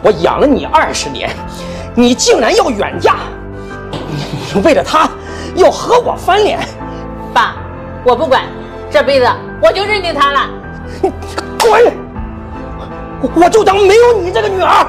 我养了你20年，你竟然要远嫁，你为了他要和我翻脸。 爸，我不管，这辈子我就认定他了。 你滚！我就当没有你这个女儿。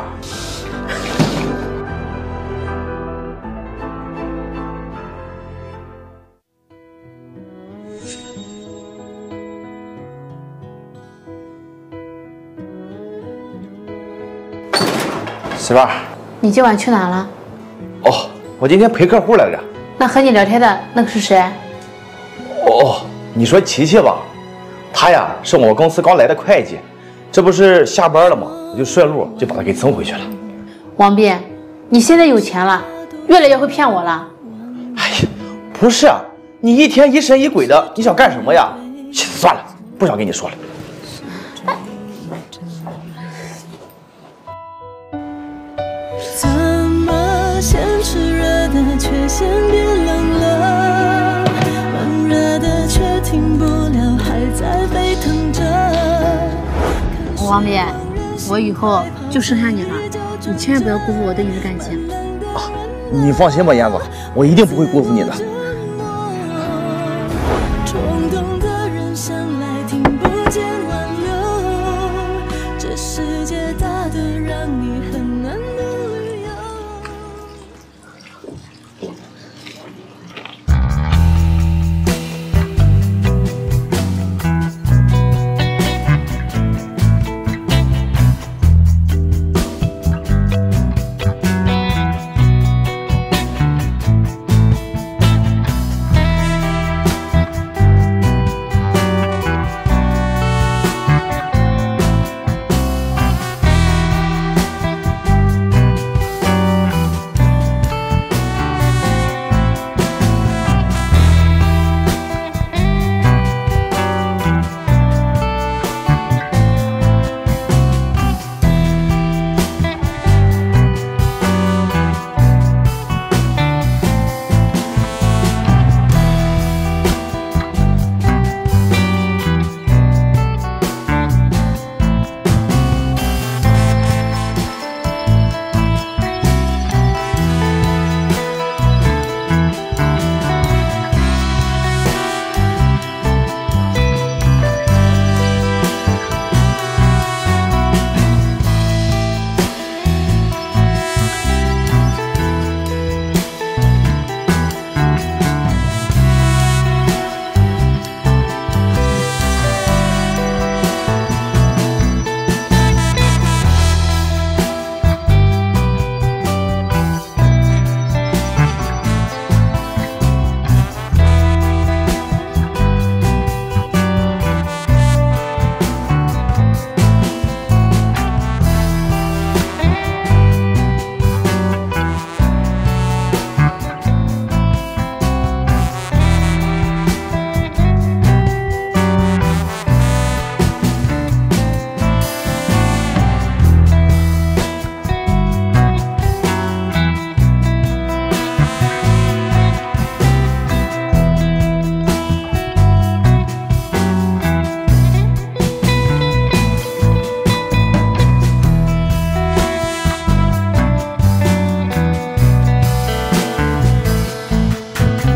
媳妇儿， 你今晚去哪了？ 哦，我今天陪客户来着。 那和你聊天的那个是谁？ 哦，你说琪琪吧，她呀是我公司刚来的会计，这不是下班了吗？我就顺路就把她给送回去了。 王斌，你现在有钱了，越来越会骗我了。 哎呀，不是啊，你一天疑神疑鬼的，你想干什么呀？算了，不想跟你说了。 怎么先炽热的却先变冷了，温热的却停不了，还在沸腾着。 王斌，我以后就剩下你了，你千万不要辜负我对你的感情。 你放心吧，燕子，我一定不会辜负你的。